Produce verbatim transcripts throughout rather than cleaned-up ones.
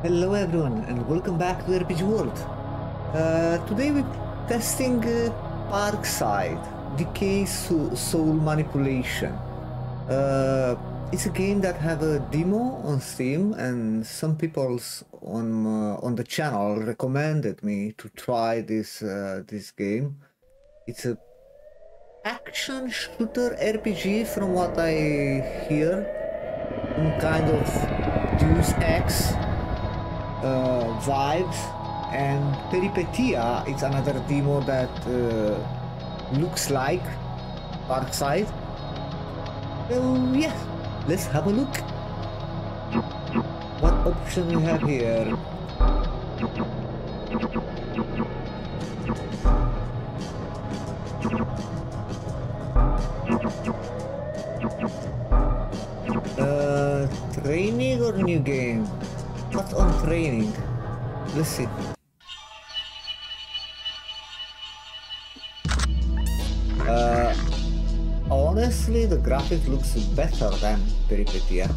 Hello everyone and welcome back to R P G World. Uh, today we're testing uh, PARKSIDE, Decayed Soul Manipulation. Uh, it's a game that have a demo on Steam, and some people on uh, on the channel recommended me to try this uh, this game. It's a action shooter R P G from what I hear, some kind of Deus Ex Uh, vibes, and Peripetia is another demo that uh, looks like PARKSIDE. So yeah, let's have a look. What option we have here? Uh, training or new game? What's on training? Let's see. Uh, honestly, the graphic looks better than Peripetia.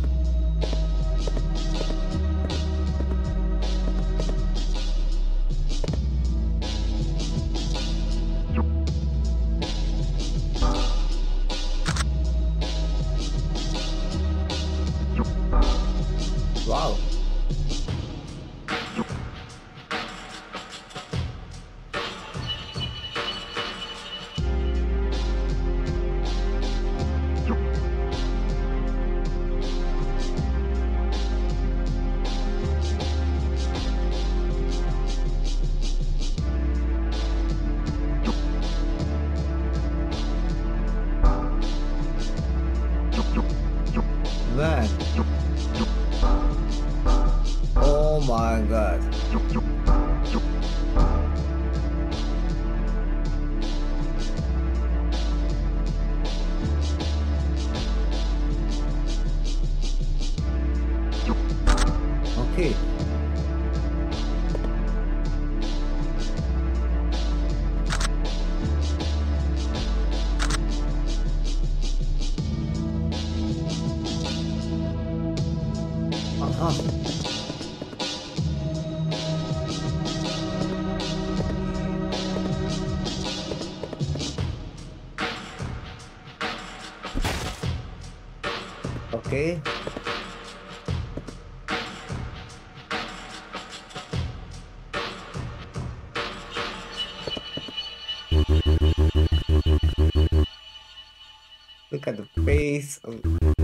Wow. Man. Oh my god. Okay. Uh-huh. Okay. Look at the face of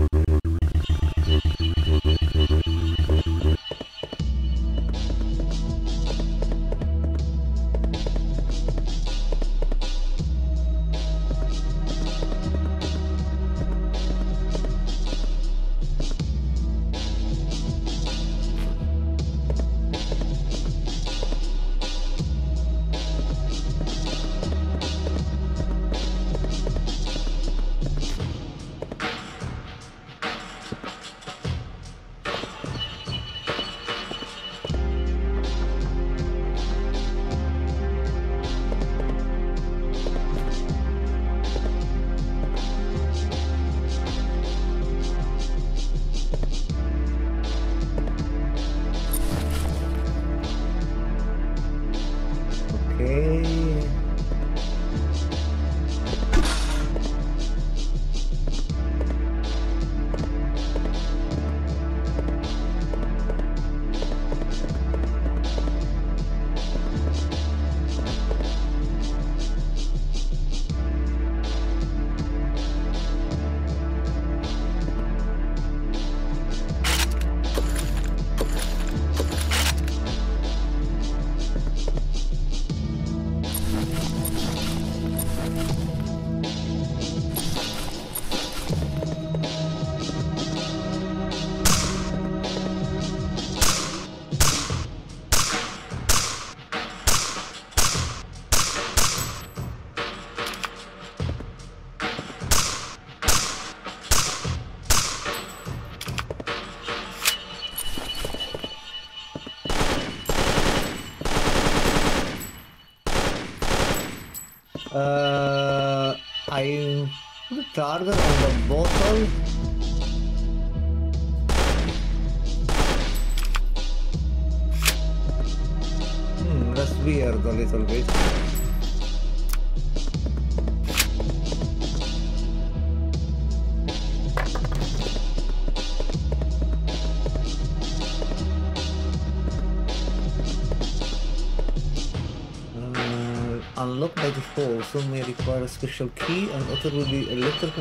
Uh, I put the target on the bottle. weird a little bit. Unlock by default, some may require a special key and other will be electrical.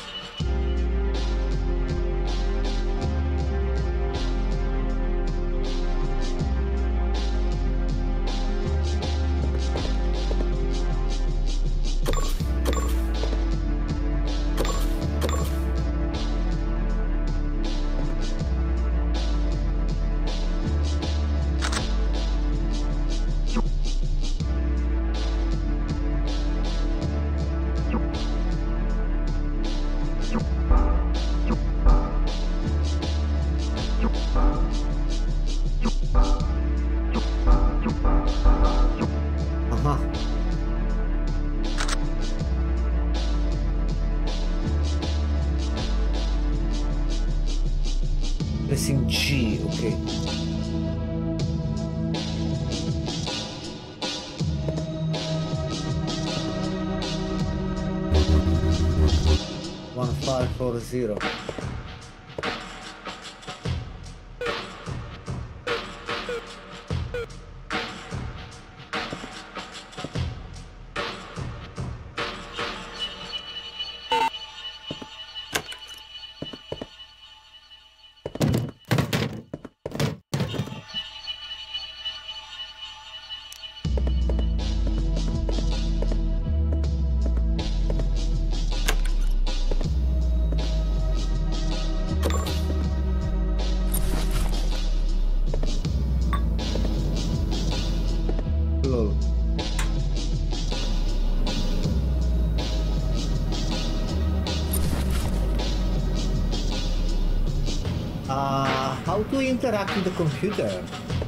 Pressing G, okay. One five four zero. Uh, how to interact with the computer?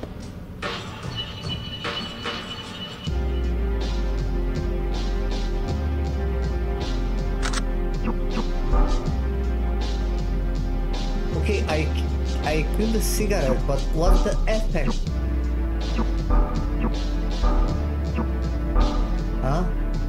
Okay, I I killed the cigarette, but what's the effect? Huh?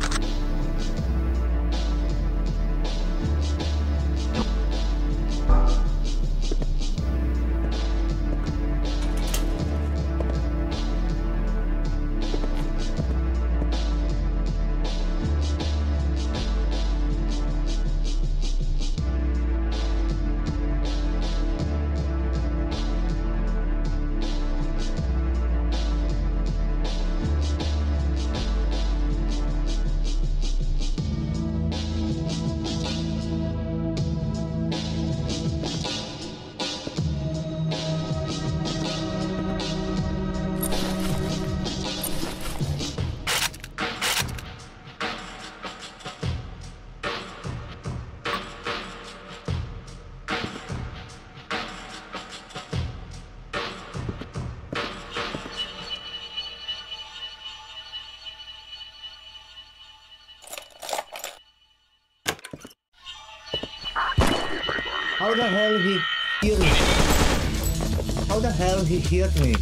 How the hell he heard me? How the hell he heard me?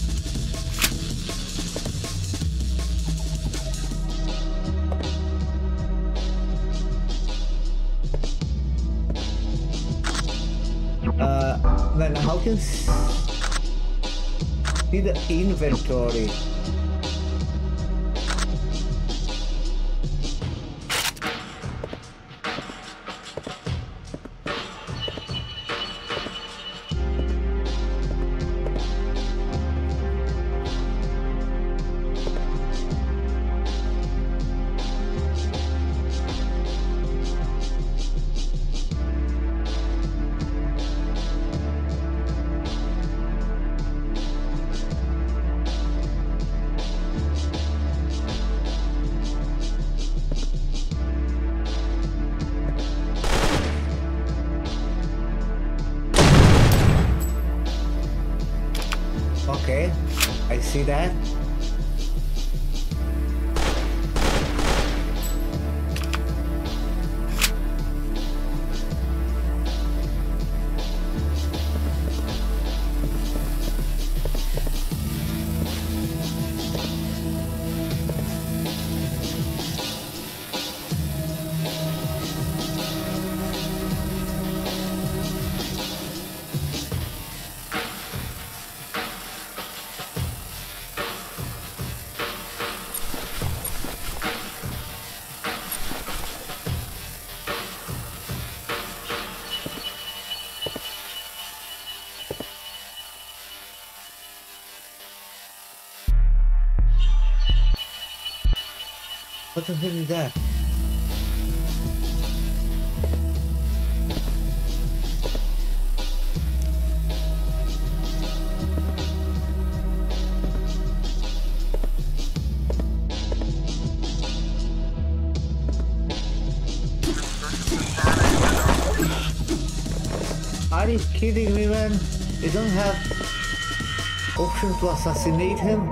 Uh, well, how can see the inventory? Okay, I see that. What the hell is that? Are you kidding me, man? You don't have option to assassinate him?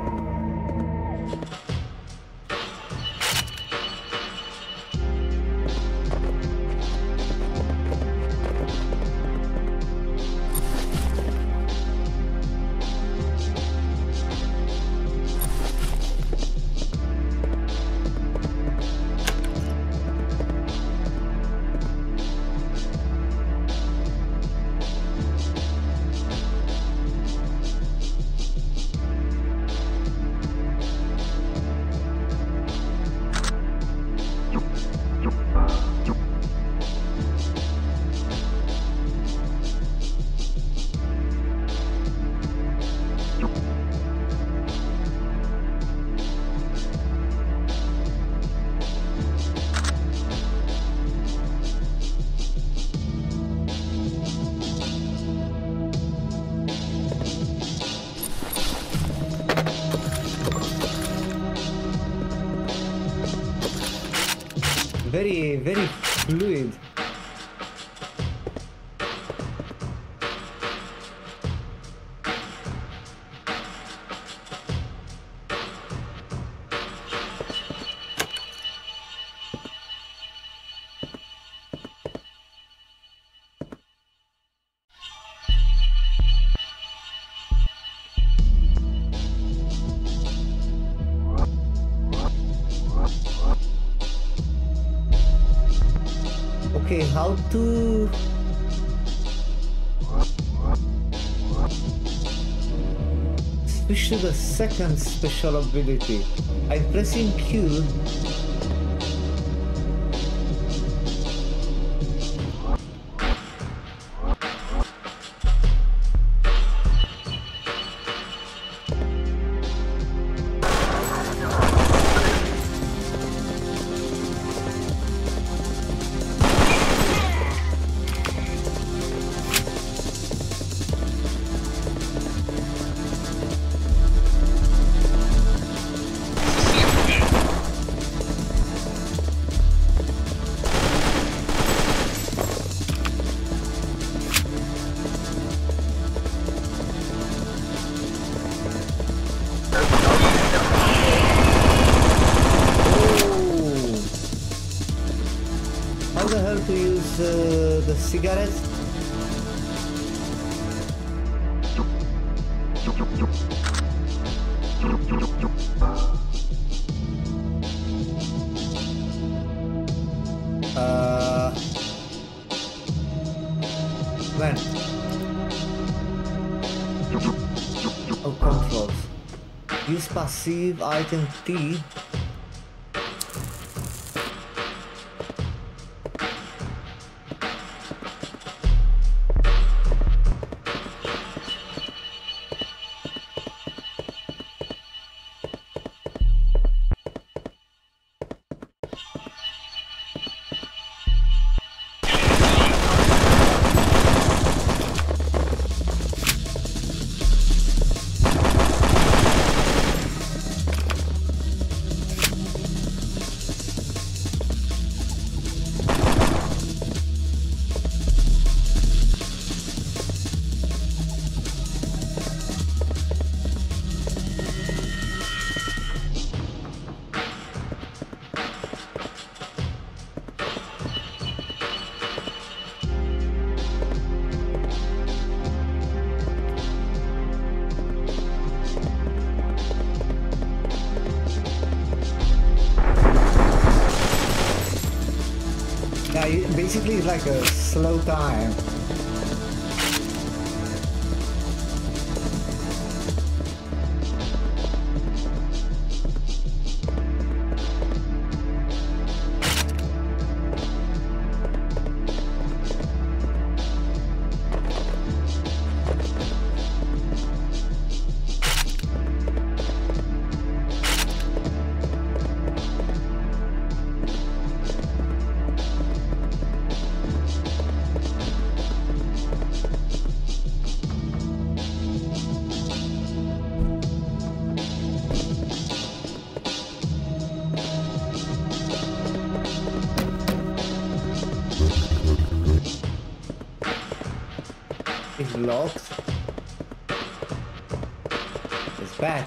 Very, very fluid. Okay, how to switch to the second special ability? I'm pressing Q. Cigarettes? Uh, when? Oh, controls. Use passive item T. Basically, it's like a slow time. Locked. It's back.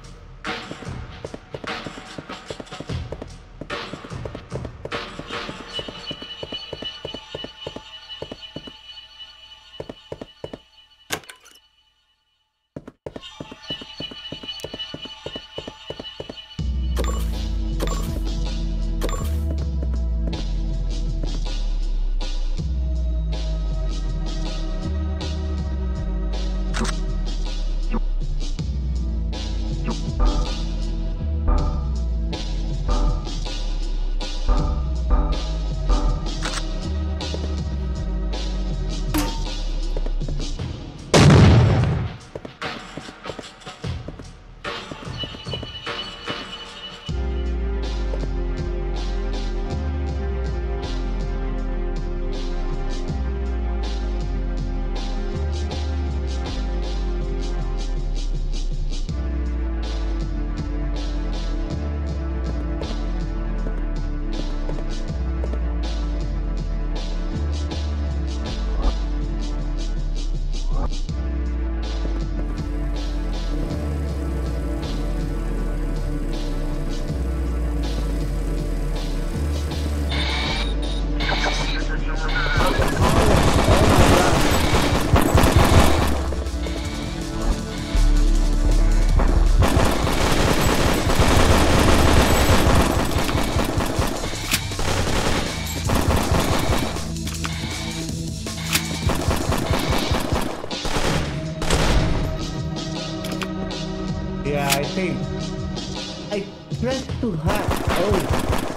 To hack. Oh.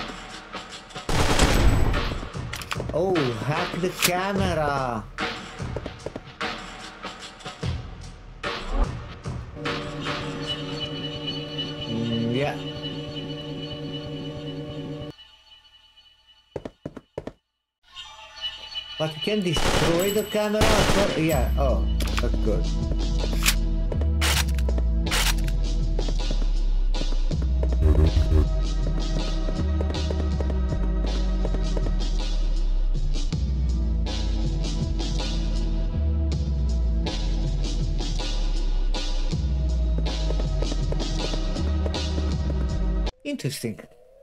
Oh, hack the camera. Mm, yeah. But you can destroy the camera? Yeah. Oh, that's good. Interesting.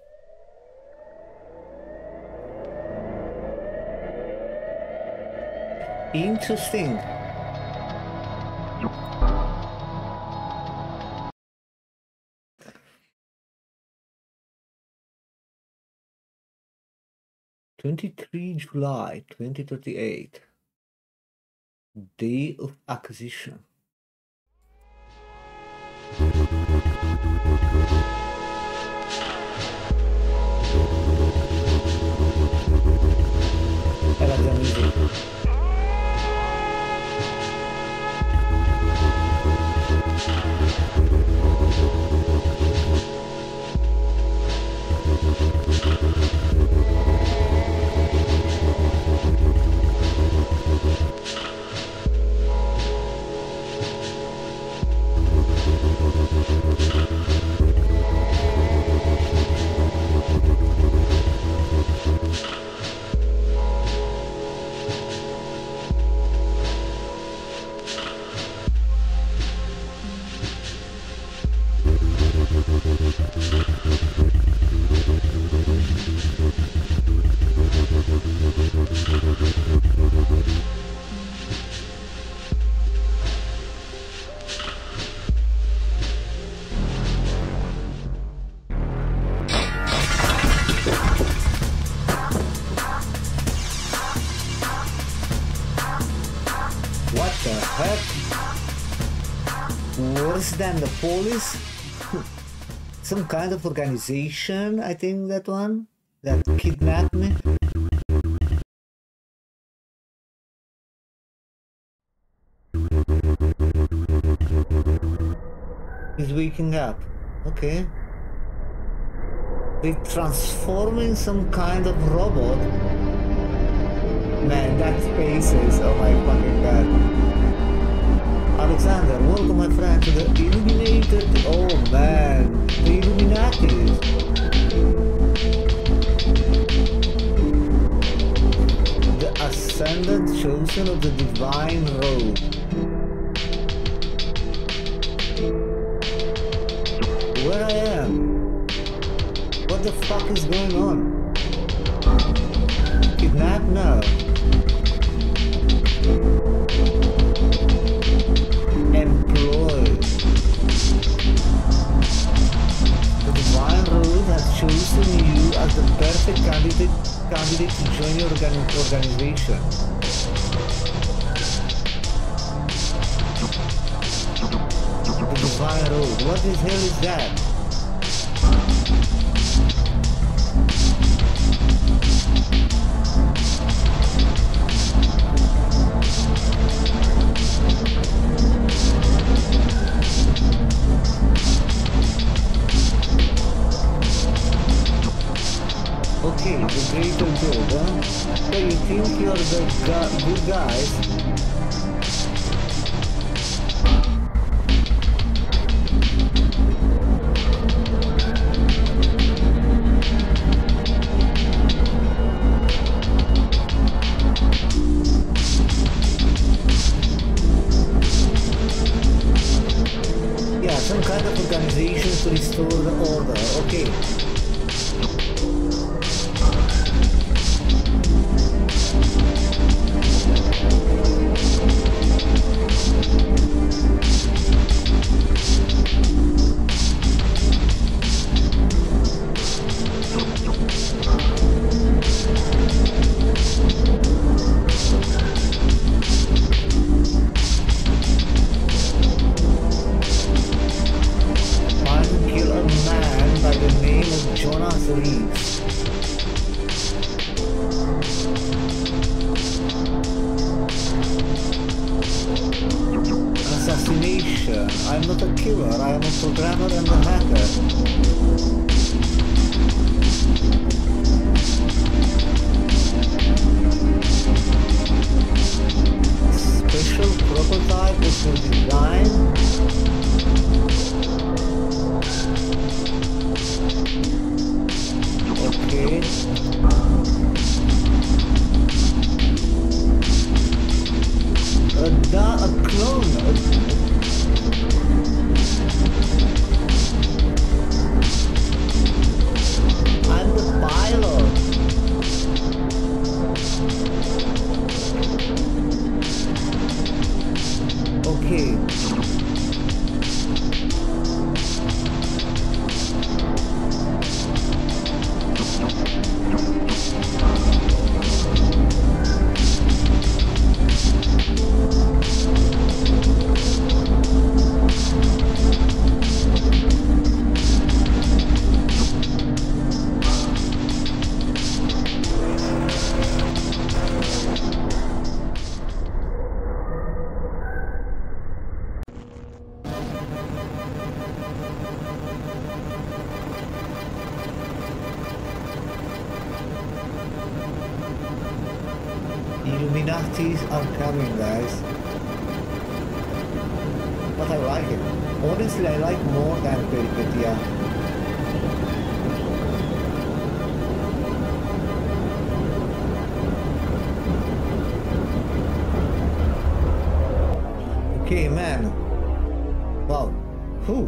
Interesting. twenty-three July twenty thirty-eight. Day of acquisition. I like the music. What the heck? Worse than the police? Some kind of organization, I think that one, that kidnapped me. He's waking up. Okay. They transform in some kind of robot. Man, that faces, oh my fucking god. Alexander, welcome my friend to the Illuminated, oh man, the Illuminated. The As descendant chosen of the divine road. Where I am? What the fuck is going on? Kidnap now. Employed. The divine road has chosen you as the perfect candidate candidate to join your organi organization. The divine road. What the hell is that? Okay, the greater good, huh? So you think you're the gu good guys? Yeah, some kind of organization to restore the order, okay. I'm not a killer, I am a programmer and a hacker. Special prototype of your design. Okay. A, da a clone. A I'm the pilot. Okay. Illuminatis are coming, guys. But I like it. Honestly, I like more than Peripetia. Okay, man. Wow. Who?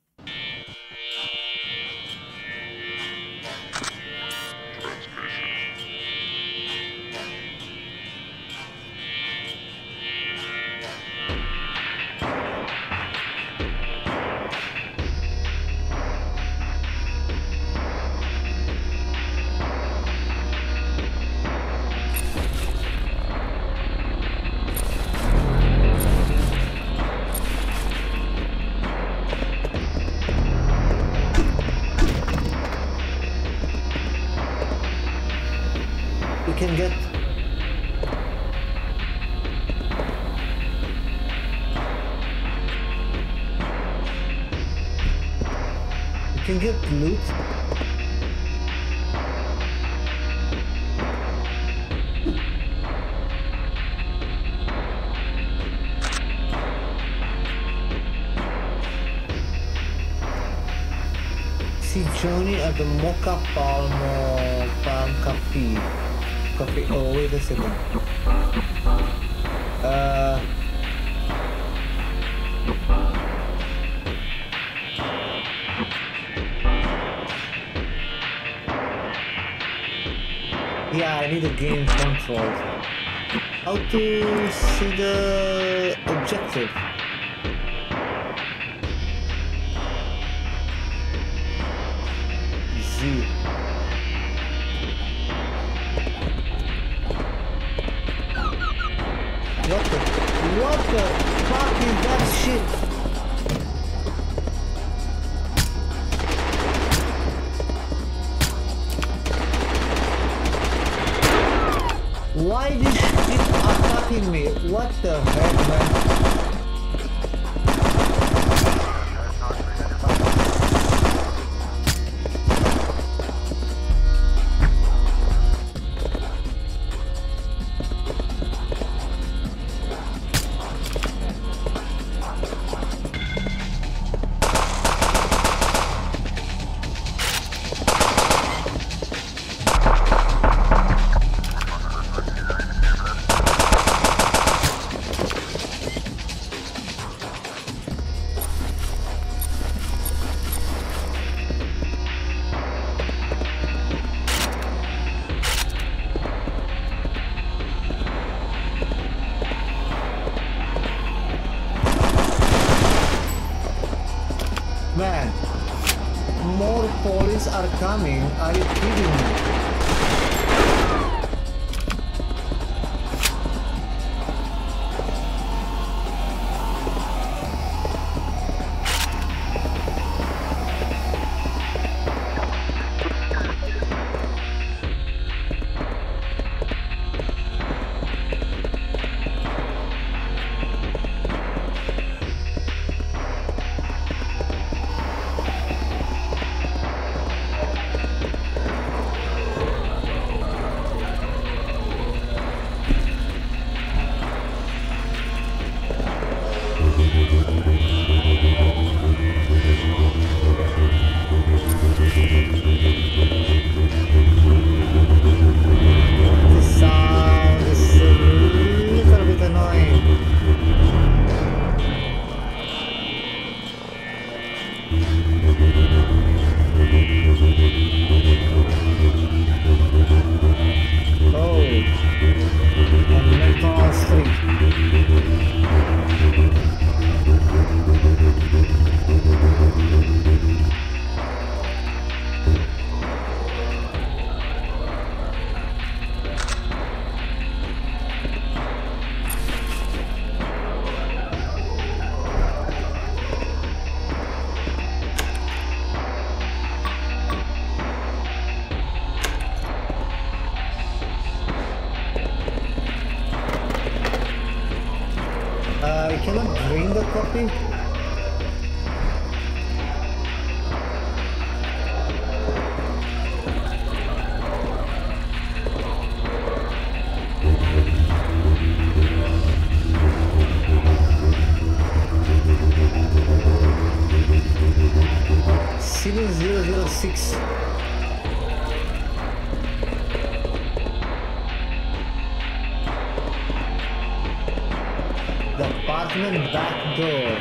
Can get you can get loot. See Johnny at the Mocha Palm uh, Palm Cafe. coffee. Oh, wait a second. Uh... Yeah, I need a game control. How to see the objective? Z. What the? What the fuck is that shit? Why this shit attacking me? What the heck, man? Man, more police are coming. Are you kidding me? I cannot drain the coffee. seven zero zero six. The apartment back door.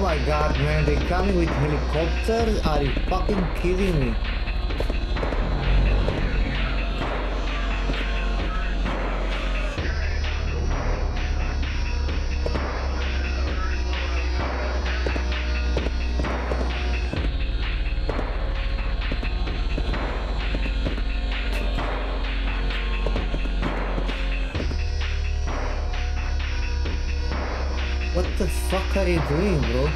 my god, man, they coming with helicopters? Are you fucking kidding me? What the fuck are you doing, bro?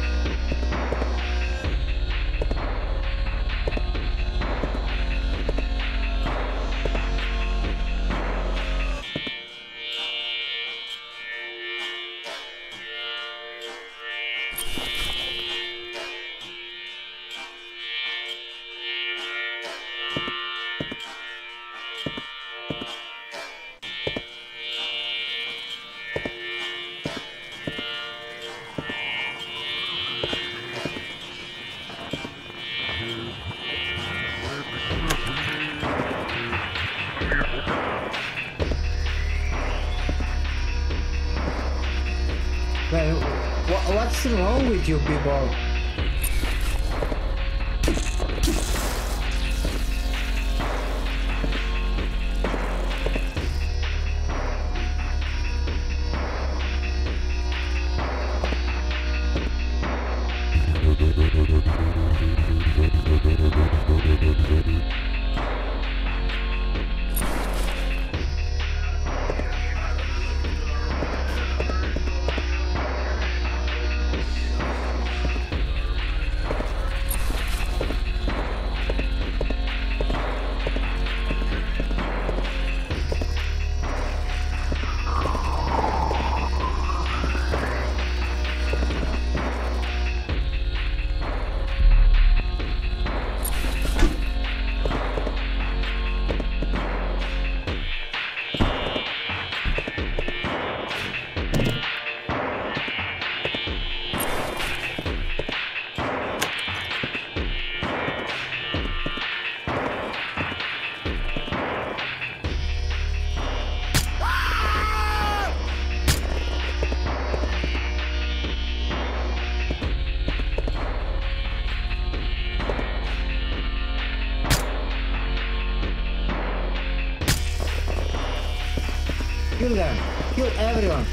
Man, wh what's wrong with you people? Kill them! Kill everyone!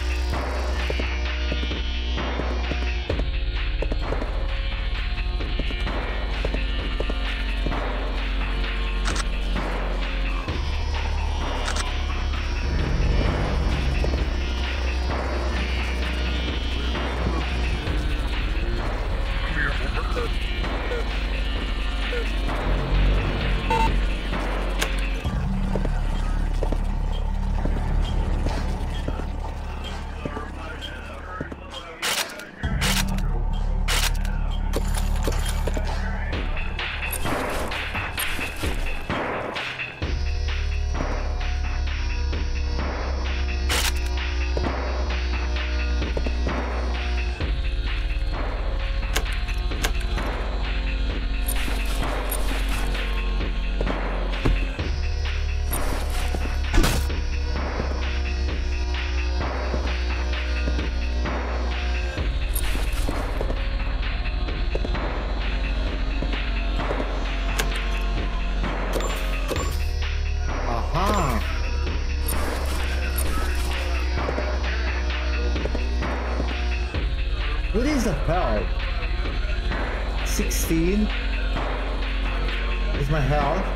What is the hell? sixteen is my health.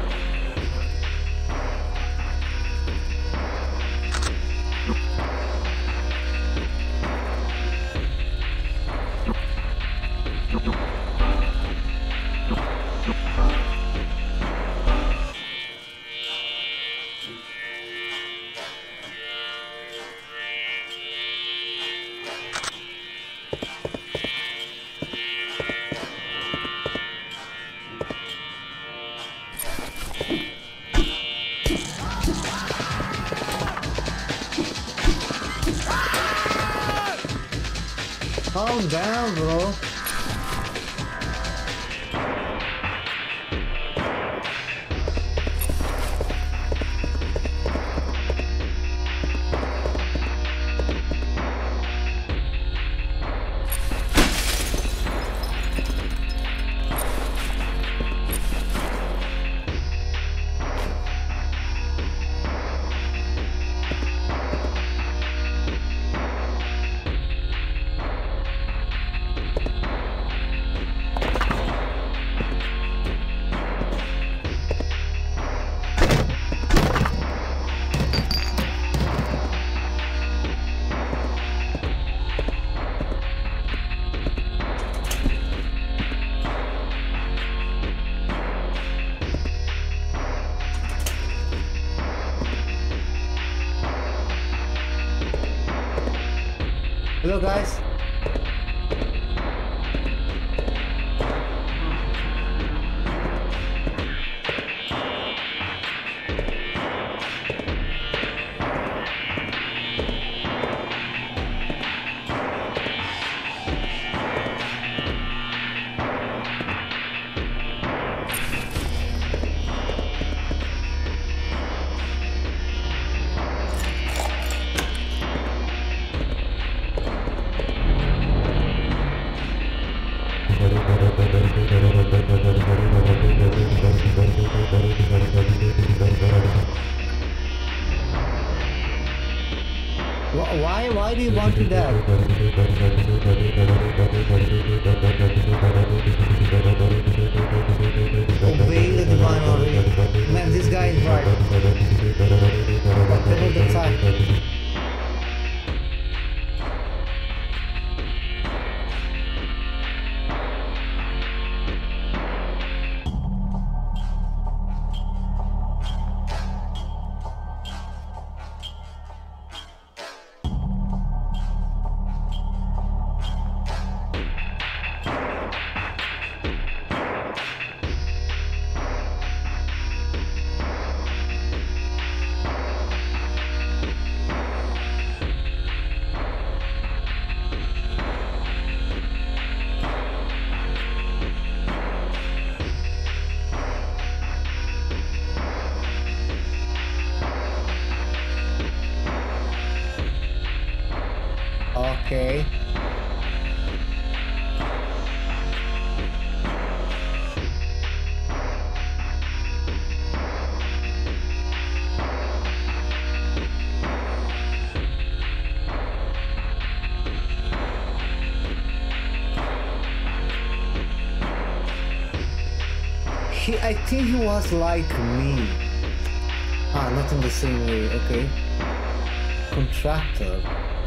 Calm down, bro. Hello, guys. Why, why do you want to that? Obey the divine order. Man, this guy is right. What the hell the time? Okay. He, I think he was like me. Ah, not in the same way, okay. Contractor.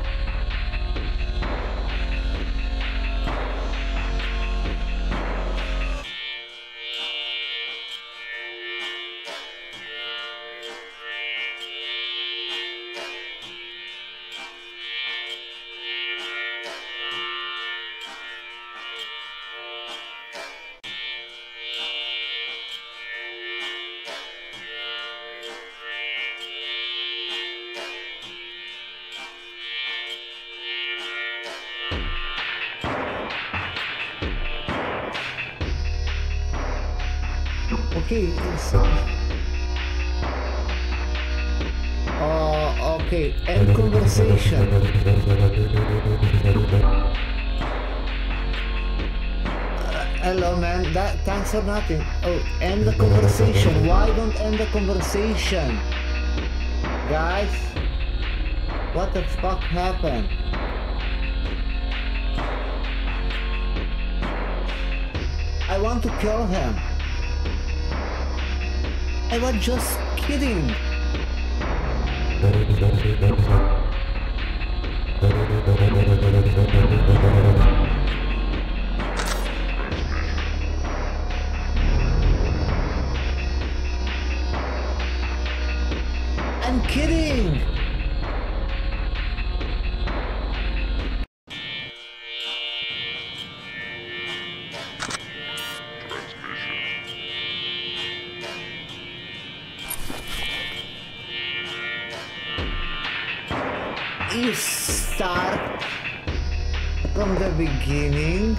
Okay, so uh, okay, end conversation. Uh, hello, man. That thanks for nothing. Oh, end the conversation. Why don't end the conversation, guys? What the fuck happened? I want to kill him. I was just kidding. I'm kidding. You start from the beginning.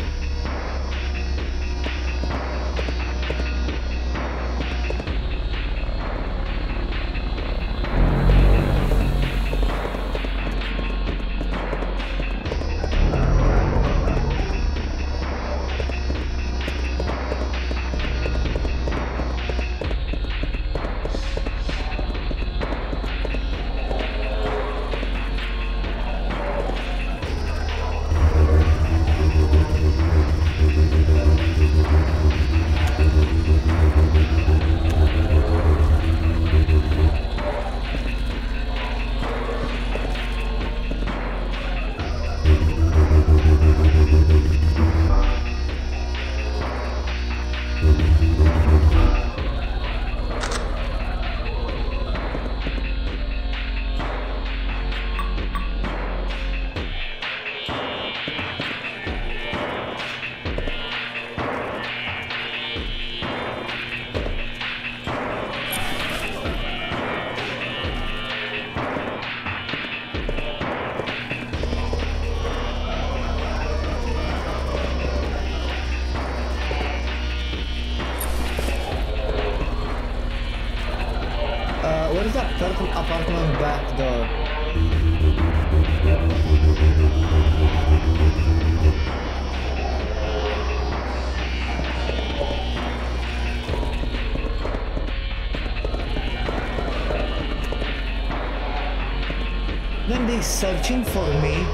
He's searching for me.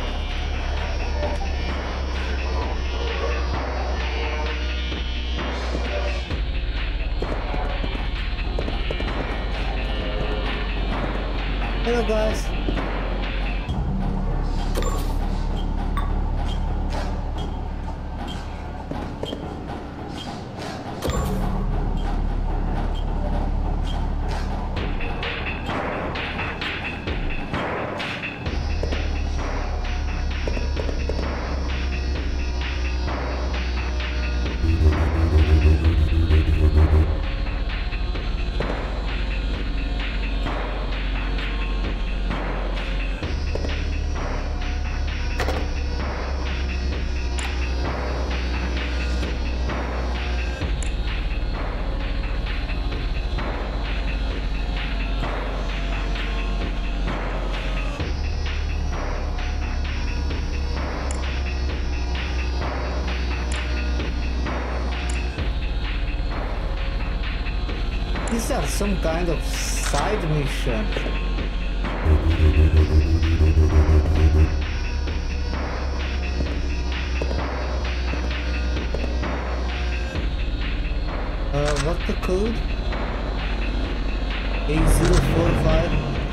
Hello guys. These are some kind of side mission. Uh, what's the code? eight zero four five.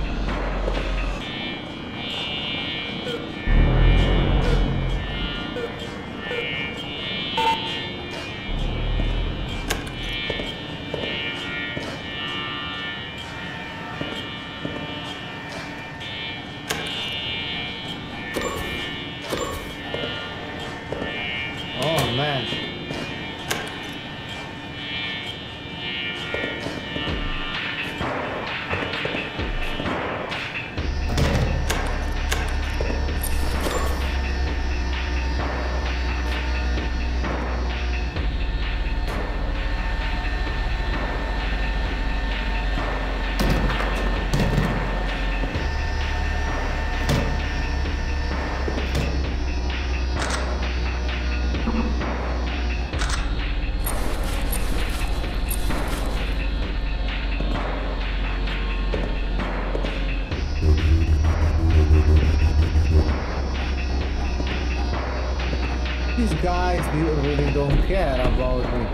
These guys really don't care about me.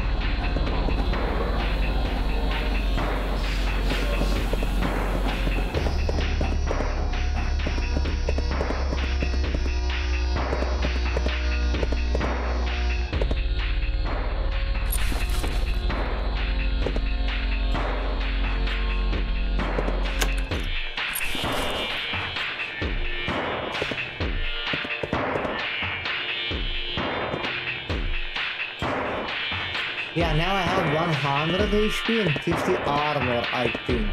Yeah, now I have one hundred H P and fifty armor, I think.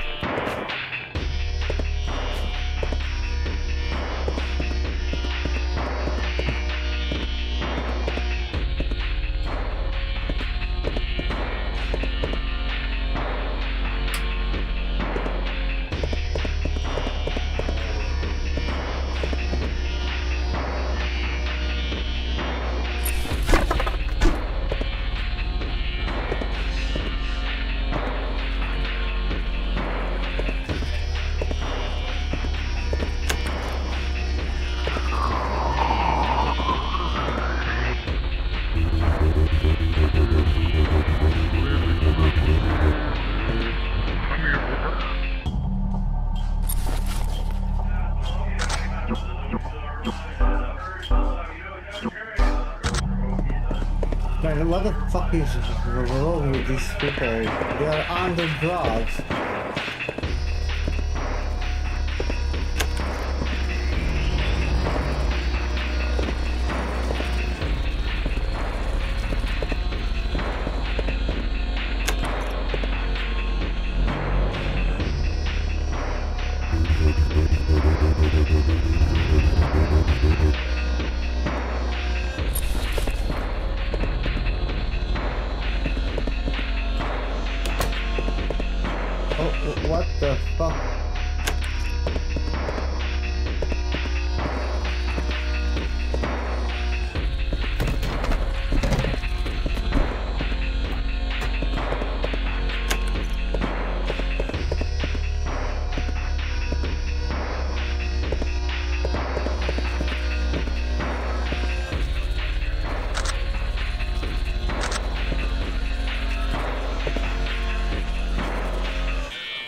Man, what the fuck is wrong with these people? They are under drugs.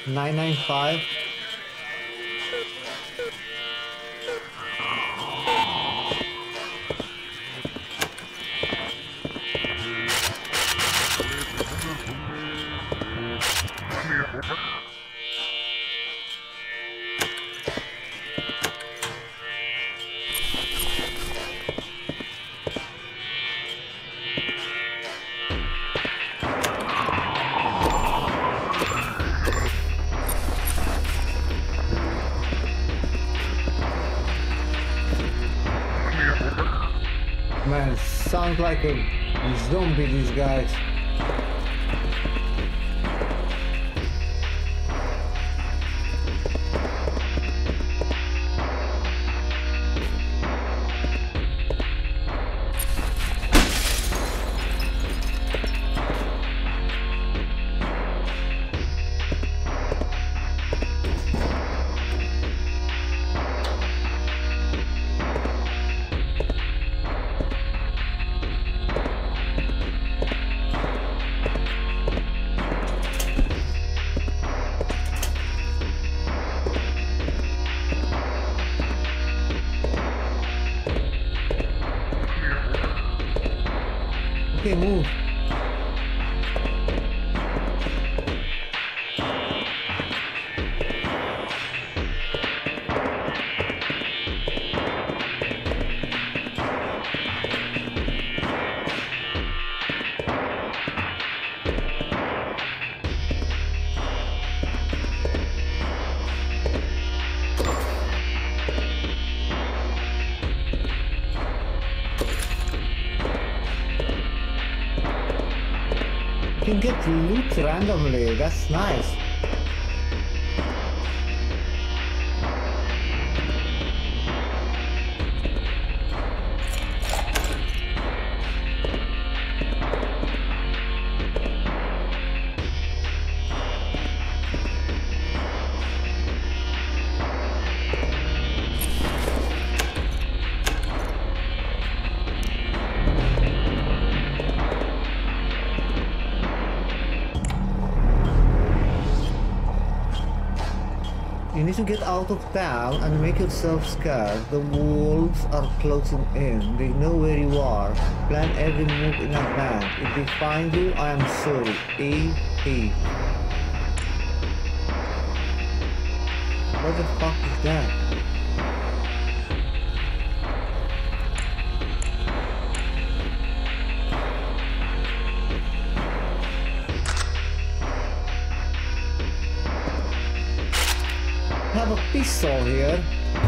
nine nine five. Man, sounds like a zombie, these guys. Okay, move. You can get loot randomly, that's nice. You need to get out of town and make yourself scarce. The wolves are closing in. They know where you are. Plan every move in advance. If they find you, I am sorry. A A. What the fuck is that? I have a pistol here.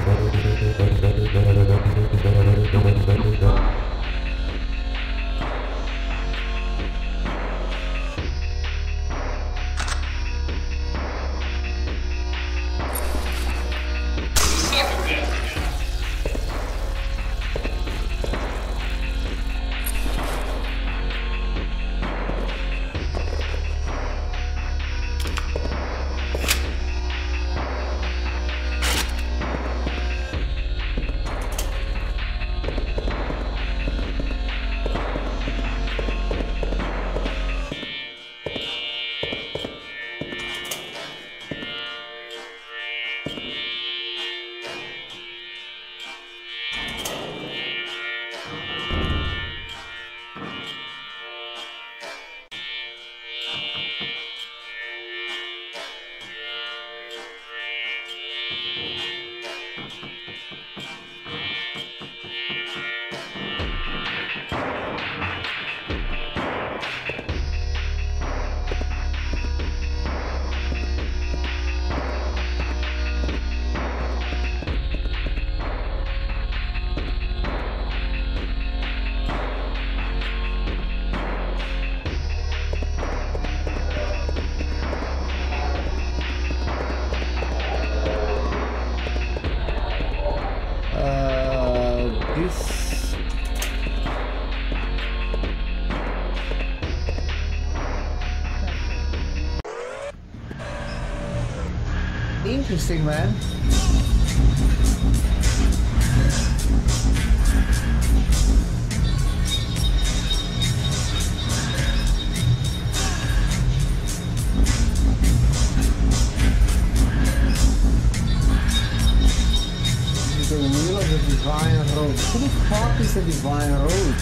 Interesting, man. Divine Road.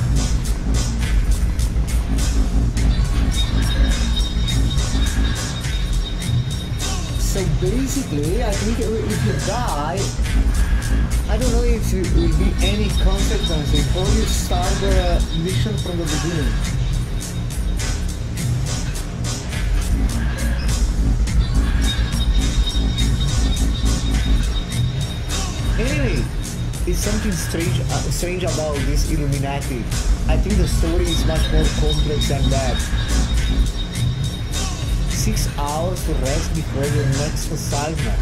So basically, I think if you die, I don't know if there will be any consequences or you start the mission from the beginning. Anyway, it's something strange, uh, strange about this Illuminati. I think the story is much more complex than that. Six hours to rest before your next assignment.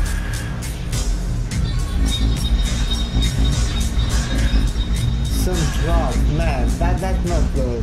Some drug, man, that that's not good.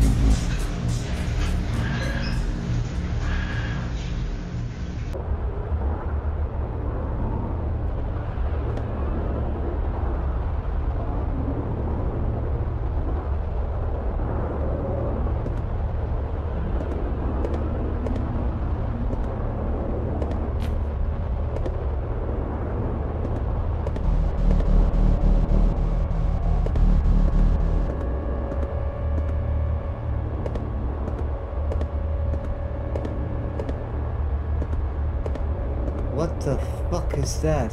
What the fuck is that?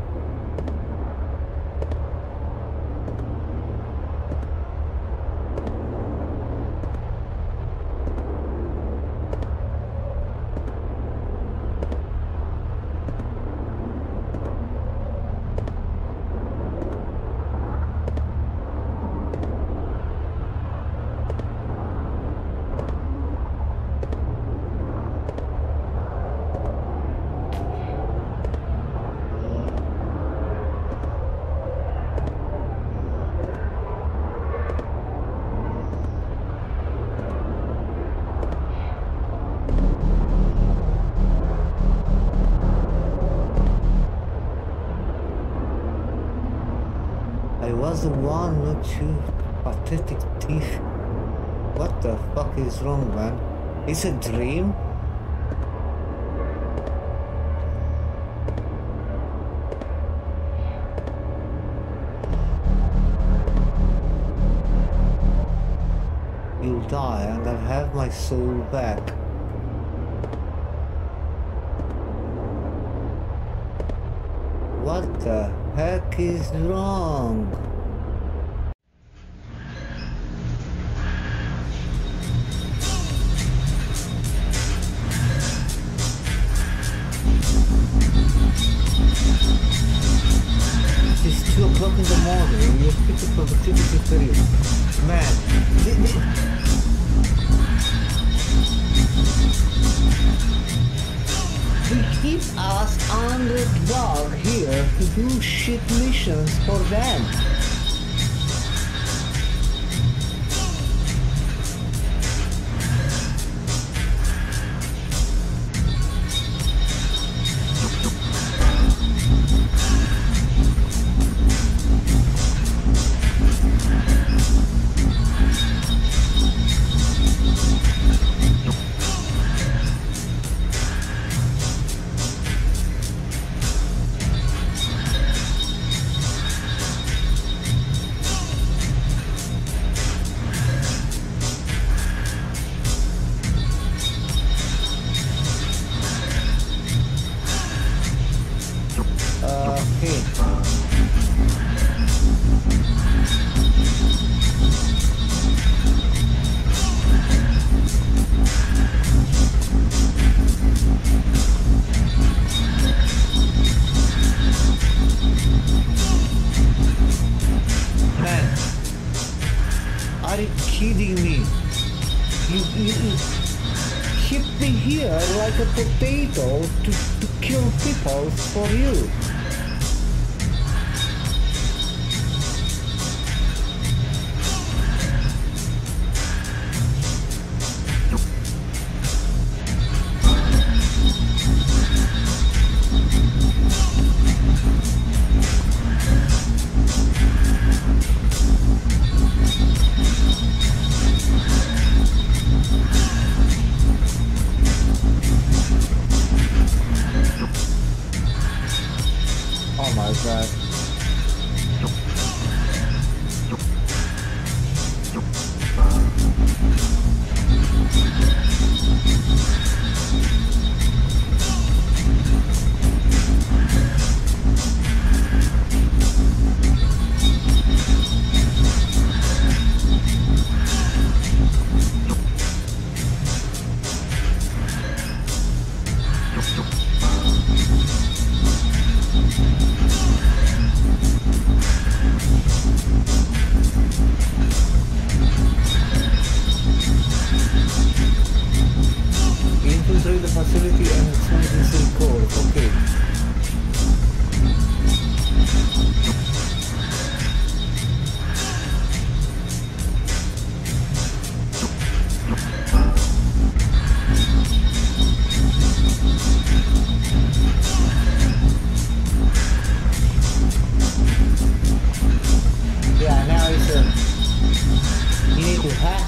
The one, not you, pathetic thief. What the fuck is wrong, man? It's a dream? You'll die and I'll have my soul back. What the heck is wrong? It's two o'clock in the morning, you're picking productivity period. Man, they, they, they keep us under dog here to do shit missions for them. Potato to, to kill people for you.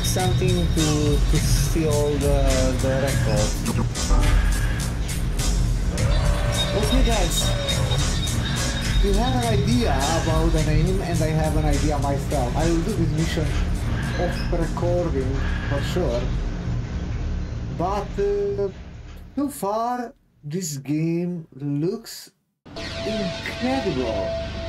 something to, to steal the, the record. Okay guys, you have an idea about the name and I have an idea myself. I will do this mission off recording for sure. But uh, so far this game looks incredible.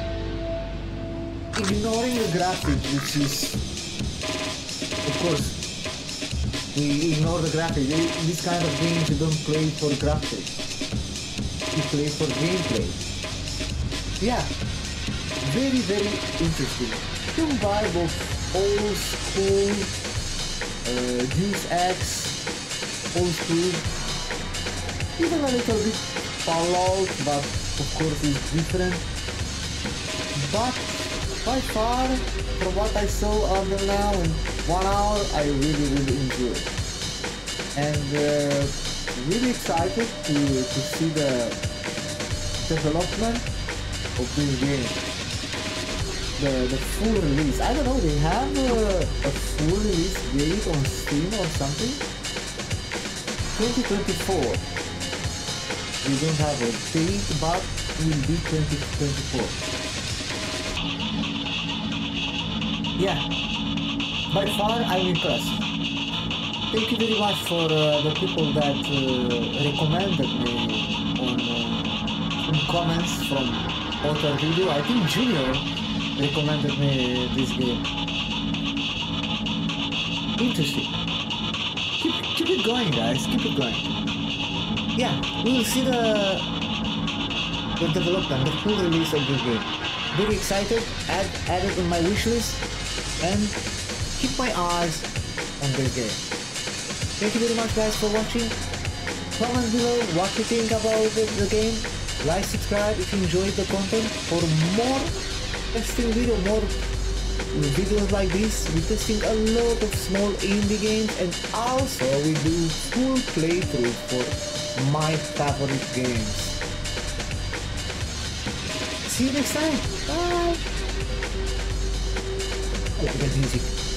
Ignoring the graphics, which is, of course, we ignore the graphics. This kind of games you don't play for graphics, you play for gameplay. Yeah, very very interesting. Some vibe of old school, uh, Deus Ex, old school, even a little bit Fallout, but of course it's different. But by far, from what I saw until now in one hour, I really really enjoyed it. And uh, really excited to, to see the development of this game. The, the full release. I don't know, they have a, a full release date on Steam or something? twenty twenty-four. We don't have a date, but it will be twenty twenty-four. Yeah, by far I'm impressed. Thank you very much for uh, the people that uh, recommended me on uh, in comments from other video. I think Junior recommended me this game. Interesting. Keep, keep it going guys, keep it going. Yeah, we will see the, the development, the full release of this game. Very excited, add, add it on my wishlist, and keep my eyes on this game. Thank you very much guys for watching. Comment below what you think about the, the game. Like, subscribe if you enjoyed the content. For more testing video, more videos like this, we're testing a lot of small indie games, and also we do full playthrough for my favorite games. See you next time. Bye. I love the music.